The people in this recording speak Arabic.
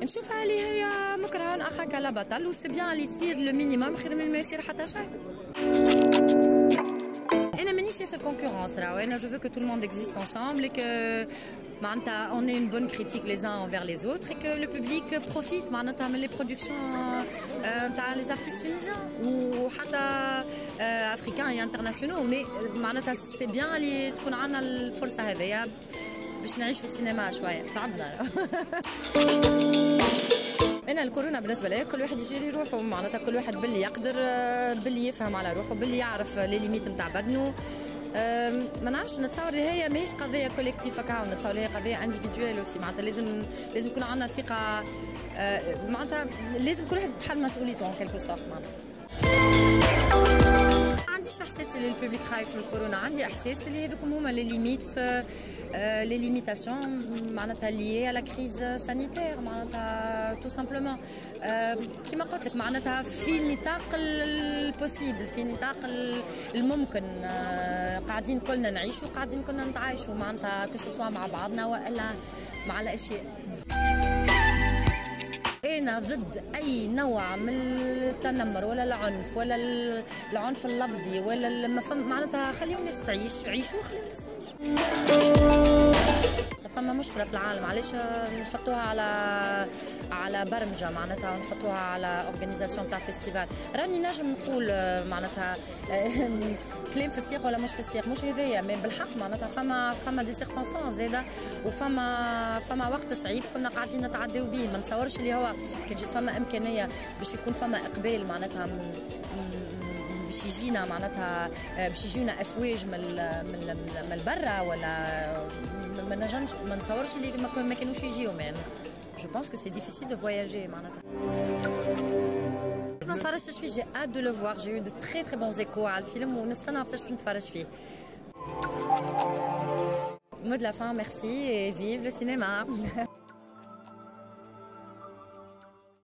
نشوفها اللي هي مكرهون اخاك لا بطل، وسي بيان اللي تصير لو مينيموم خير من ما يصير حتى شيء. انا مانيش ياسر كونكورونس راهو، انا جو فو كو تو لو موند اكزيست انسامبل كو معناتها اون اي اون بون كريتيك لي زان انفير لي زوتر اي كو لو بوبليك بروفيت معناتها من لي برودكسيون نتاع لي زارتيست تونيزيان وحتى افريكان اي انترناسيونال، مي معناتها سي بيان اللي تكون عندنا الفرصه هذيا باش نعيشوا السينما شويه، تعبنا. انا الكورونا بالنسبه لي كل واحد يجري روحه، معناتها كل واحد باللي يقدر، باللي يفهم على روحه، باللي يعرف لي ليميت نتاع بدنه. ما نعرفش، نتصور اللي هي ماهيش قضيه كوليكتيف هكا، نتصور هي قضيه انديفيدوال اوسي، معناتها لازم يكون عندنا ثقه، معناتها لازم كل واحد يتحمل مسؤوليته ان كيلكو سورت. معناتها ما عنديش احساس اللي البوبليك خايف من الكورونا، عندي احساس اللي هذوك هما لي ليميت، لي ليميتاسيون معناتها ليي على كريز سانيتير، معناتها تو سامبلومون كيما قلت لك، معناتها في نطاق البوسيبل، في نطاق الممكن، قاعدين كلنا نعيشوا، قاعدين كلنا نتعايشوا، معناتها كسوا مع بعضنا والا مع الاشياء. أنا ضد أي نوع من التنمر ولا العنف ولا العنف اللفظي ولا معناتها خليوا الناس تعيش، عيشوا خليوا الناس تعيش. فما مشكلة في العالم، علاش نحطوها على برمجة، معناتها نحطوها على اورغانيزاسيون تاع فيستيفال. راني نجم نقول معناتها كلام في السياق ولا مش في السياق، مش هذايا، مي بالحق معناتها فما دي سيركونستانس زاده، وفما وقت صعيب كنا قاعدين نتعداو به. ما نتصورش اللي هو كي تجي فما امكانيه باش يكون فما اقبال معناتها باش يجينا، معناتها باش يجينا افواج من برا، ولا ما نتصورش اللي ما كانوش يجيو. مان جو بونس كو سي ديفيسيل دو فواياجي معناتها. ما تفرجتش فيه، جي اد دو لو فوار، جي يو دو تري تري بون زيكو على الفيلم، ونستنى وقتاش باش نتفرج فيه. مود لا فان، ميرسي et vive le cinéma.